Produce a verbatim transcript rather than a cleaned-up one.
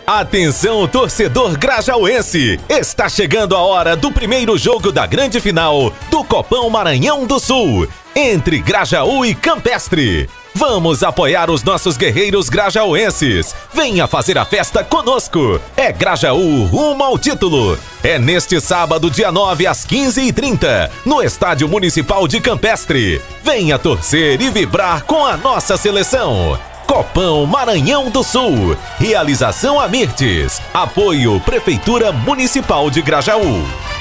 Atenção, torcedor grajaúense! Está chegando a hora do primeiro jogo da grande final do Copão Maranhão do Sul, entre Grajaú e Campestre. Vamos apoiar os nossos guerreiros grajaúenses. Venha fazer a festa conosco. É Grajaú rumo ao título. É neste sábado, dia nove, às quinze e trinta, no Estádio Municipal de Campestre. Venha torcer e vibrar com a nossa seleção. Copão Maranhão do Sul. Realização Amirtes. Apoio Prefeitura Municipal de Grajaú.